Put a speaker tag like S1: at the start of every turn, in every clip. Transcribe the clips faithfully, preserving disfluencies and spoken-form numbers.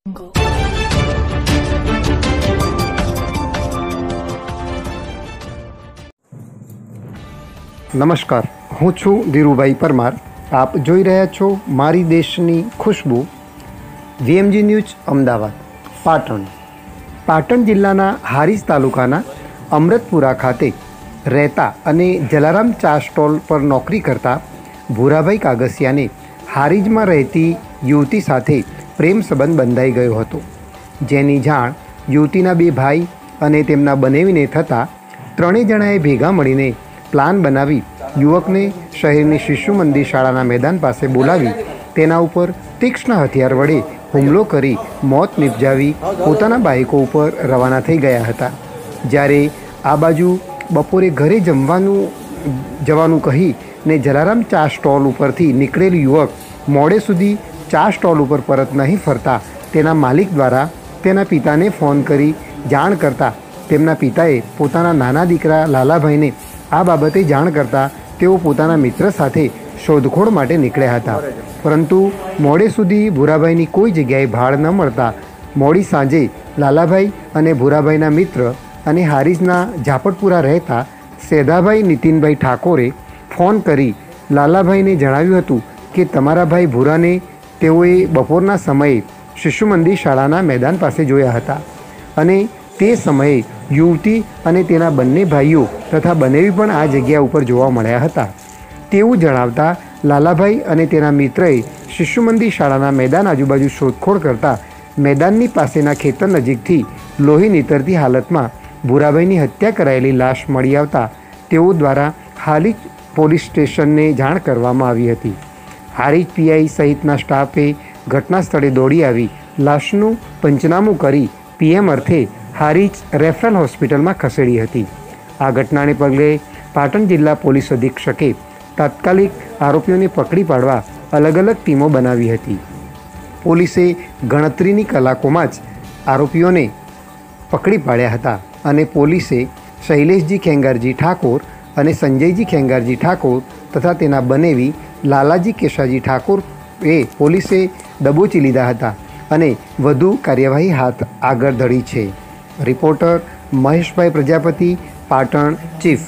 S1: નમસ્કાર, હું છું ધીરુભાઈ પરમાર. આપ જોઈ રહ્યા છો મારી દેશની ખુશ્બુ. VMG news Ahmedabad. પાટણ પાટણ જિલ્લાના હારીજ તાલુકાના અમૃતપુરા ખાતે રહેતા અને જલારામ ચા સ્ટોલ પર નોકરી કરતા ભૂરાભાઈ કાગસિયાને હારીજમાં રહેતી યુવતી સાથે પ્રેમ સંબંધ બંધાઈ ગયો હતો, જેની જાણ યુવતીના બે ભાઈ અને તેમના બનેવીને થતાં ત્રણેય જણાએ ભેગા મળીને પ્લાન બનાવી યુવકને શહેરની શિશુ મંદિર શાળાના મેદાન પાસે બોલાવી તેના ઉપર તીક્ષ્ણ હથિયાર વડે હુમલો કરી મોત નિપજાવી પોતાના બાઇકો ઉપર રવાના થઈ ગયા હતા. જ્યારે આ બાજુ બપોરે ઘરે જમવાનું જવાનું કહીને જલારામ ચા સ્ટોલ ઉપરથી નીકળેલ યુવક મોડે સુધી ચા સ્ટોલ ઉપર પરત નહીં ફરતા તેના માલિક દ્વારા તેના પિતાને ફોન કરી જાણ કરતા તેમના પિતાએ પોતાના નાના દીકરા લાલાભાઈને આ બાબતે જાણ કરતાં તેઓ પોતાના મિત્ર સાથે શોધખોળ માટે નીકળ્યા હતા. પરંતુ મોડે સુધી ભૂરાભાઈની કોઈ જગ્યાએ ભાળ ન મળતા મોડી સાંજે લાલાભાઈ અને ભૂરાભાઈના મિત્ર અને હારીજના ઝાપટપુરા રહેતા સેધાભાઈ નીતિનભાઈ ઠાકોરે ફોન કરી લાલાભાઈને જણાવ્યું હતું કે તમારા ભાઈ ભૂરાને તેઓએ બપોરના સમયે શિશુ મંદિર શાળાના મેદાન પાસે જોયા હતા અને તે સમયે યુવતી અને તેના બંને ભાઈઓ તથા બનેવી પણ આ જગ્યા ઉપર જોવા મળ્યા હતા. તેવું જણાવતા લાલાભાઈ અને તેના મિત્રએ શિશુ મંદિર શાળાના મેદાન આજુબાજુ શોધખોળ કરતા મેદાનની પાસેના ખેતર નજીકથી લોહી નીતરતી હાલતમાં ભૂરાભાઈની હત્યા કરાયેલી લાશ મળી આવતા તેઓ દ્વારા હારીજ પોલીસ સ્ટેશનને જાણ કરવામાં આવી હતી. હારીજ પીઆઈ સહિતના સ્ટાફે ઘટના સ્થળે દોડી આવી લાશનું પંચનામું કરી પીએમ અર્થે હારીજ રેફરલ હોસ્પિટલમાં ખસેડી હતી. આ ઘટનાને પગલે પાટણ જિલ્લા પોલીસ અધિક્ષકે તાત્કાલિક આરોપીઓને પકડી પાડવા અલગ અલગ ટીમો બનાવી હતી. પોલીસે ગણતરીની કલાકોમાં જ આરોપીઓને પકડી પાડ્યા હતા અને પોલીસે શૈલેષજી ખેંગારજી ઠાકોર અને સંજયજી ખેંગારજી ઠાકોર તથા તેના બનેવી લાલાજી કેશાજી ઠાકોર એ પોલીસે દબોચી લીધા હતા અને વધુ કાર્યવાહી હાથ આગળ ધરી છે. Reporter Maheshbhai Prajapati, Patan chief.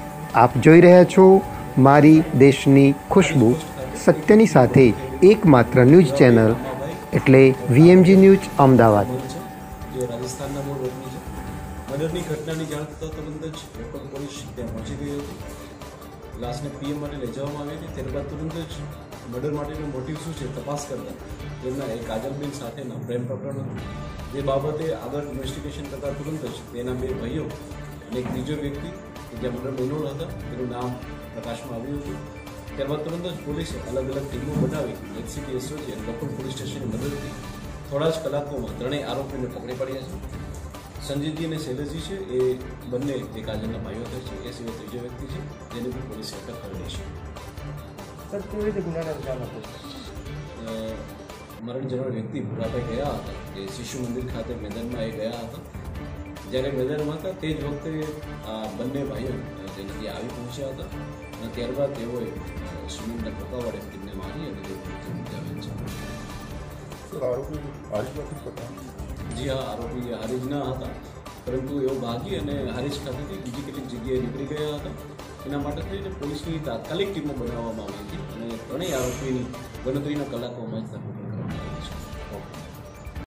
S1: આપ જોઈ રહ્યા છો મારી દેશની ખુશ્બુ, સત્યની સાથે એકમાત્ર ન્યૂઝ ચેનલ એટલે વીએમજી ન્યૂઝ અમદાવાદ.
S2: જે રાજસ્થાનના મૂળ વતની છે. મર્ડરની ઘટનાની જાણ થતાં તુરંત જ લોકલ પોલીસ ત્યાં પહોંચી ગઈ હતી. લાશને પીએમ માટે લઈ જવામાં આવી હતી. ત્યારબાદ તુરંત જ મર્ડર માટેનો મોટિવ શું છે તપાસ કરતા તેમના એક કાજલબેન સાથેના પ્રેમ પ્રકરણ હતું. જે બાબતે આગળ ઇન્વેસ્ટિગેશન કરતાં તુરંત જ તેના બે ભાઈઓ અને એક ત્રીજો વ્યક્તિ કે જ્યાં મર્ડર બન્યો હતા તેનું નામ પ્રકાશમાં આવ્યું હતું. ત્યારબાદ તુરંત જ પોલીસે અલગ અલગ ટીમો બનાવી એચસીપી એસઓજી અને લોકલ પોલીસ સ્ટેશનની મદદથી થોડા જ કલાકોમાં ત્રણેય આરોપીને પકડી પાડ્યા છે. સંજીતજી અને શૈલેષજી છે એ બંને એક કાજલના ભાઈઓ થાય છે. એ સિવાય ત્રીજો વ્યક્તિ છે જેને પણ પોલીસે અટક કરેલી છે.
S3: સર, કેવી રીતે ગુનાનો અંજામ હતો?
S2: મરણ જનાર વ્યક્તિ ભૂરાભાઈ ગયા હતા એ શિશુ મંદિર ખાતે મેદાનમાં એ ગયા હતા. જ્યારે મેદાનમાં હતા તે જ વખતે આ બંને ભાઈઓ તે નદી આવી પહોંચ્યા હતા અને ત્યારબાદ તેઓએ સ્વિમિંગના ટોકા વડે તેમને મારી અને તે મૃત્યુ છે. જી હા, આરોપી હારીજ ના હતા, પરંતુ એઓ ભાગી અને હારીજ ખાતેથી બીજી કેટલીક જગ્યાએ નીકળી ગયા હતા. એના માટે થઈને પોલીસની તાત્કાલિક ટીમો બનાવવામાં આવી હતી અને ત્રણેય આરોપીની ગણતરીના કલાકોમાં જ